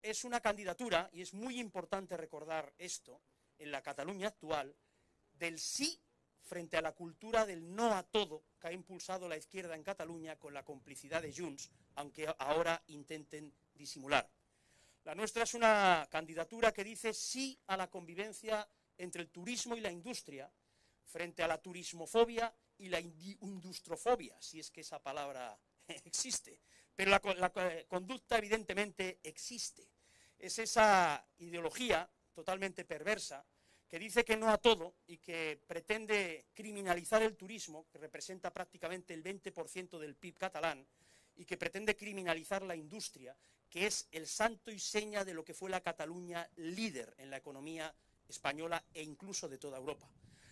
es una candidatura, y es muy importante recordar esto, en la Cataluña actual, del sí frente a la cultura del no a todo que ha impulsado la izquierda en Cataluña con la complicidad de Junts, aunque ahora intenten disimular. La nuestra es una candidatura que dice sí a la convivencia entre el turismo y la industria, frente a la turismofobia y la industrofobia, si es que esa palabra existe. Pero la conducta evidentemente existe. Es esa ideología totalmente perversa que dice que no a todo y que pretende criminalizar el turismo, que representa prácticamente el 20% del PIB catalán, y que pretende criminalizar la industria, que es el santo y seña de lo que fue la Cataluña líder en la economía española e incluso de toda Europa.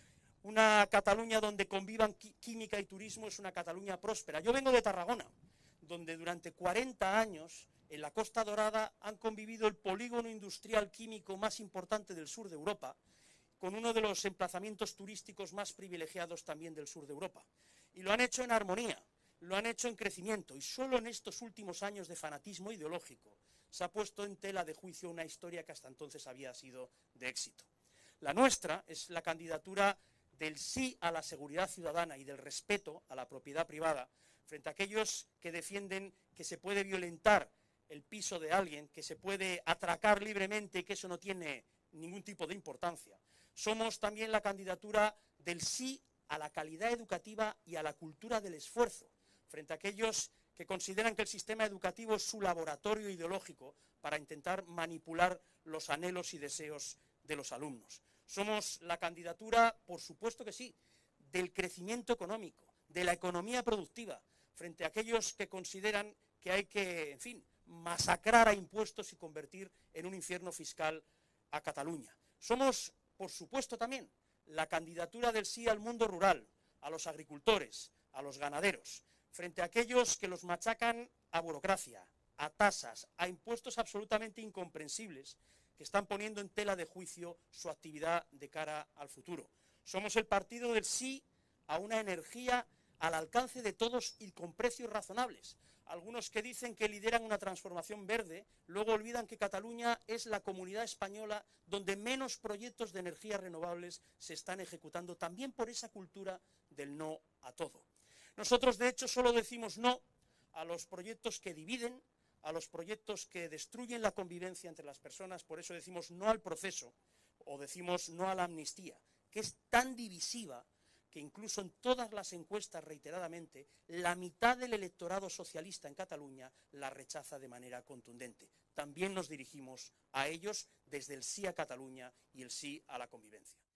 Una Cataluña donde convivan química y turismo es una Cataluña próspera. Yo vengo de Tarragona, donde durante 40 años en la Costa Dorada han convivido el polígono industrial químico más importante del sur de Europa, con uno de los emplazamientos turísticos más privilegiados también del sur de Europa. Y lo han hecho en armonía, lo han hecho en crecimiento, y solo en estos últimos años de fanatismo ideológico se ha puesto en tela de juicio una historia que hasta entonces había sido de éxito. La nuestra es la candidatura del sí a la seguridad ciudadana y del respeto a la propiedad privada frente a aquellos que defienden que se puede violentar el piso de alguien, que se puede atracar libremente y que eso no tiene ningún tipo de importancia. Somos también la candidatura del sí a la calidad educativa y a la cultura del esfuerzo, frente a aquellos que consideran que el sistema educativo es su laboratorio ideológico para intentar manipular los anhelos y deseos de los alumnos. Somos la candidatura, por supuesto que sí, del crecimiento económico, de la economía productiva, frente a aquellos que consideran que hay que, en fin, masacrar a impuestos y convertir en un infierno fiscal a Cataluña. Somos, por supuesto, también la candidatura del sí al mundo rural, a los agricultores, a los ganaderos, frente a aquellos que los machacan a burocracia, a tasas, a impuestos absolutamente incomprensibles que están poniendo en tela de juicio su actividad de cara al futuro. Somos el partido del sí a una energía al alcance de todos y con precios razonables. Algunos que dicen que lideran una transformación verde, luego olvidan que Cataluña es la comunidad española donde menos proyectos de energías renovables se están ejecutando, también por esa cultura del no a todo. Nosotros, de hecho, solo decimos no a los proyectos que dividen, a los proyectos que destruyen la convivencia entre las personas, por eso decimos no al proceso o decimos no a la amnistía, que es tan divisiva que incluso en todas las encuestas reiteradamente la mitad del electorado socialista en Cataluña la rechaza de manera contundente. También nos dirigimos a ellos desde el sí a Cataluña y el sí a la convivencia.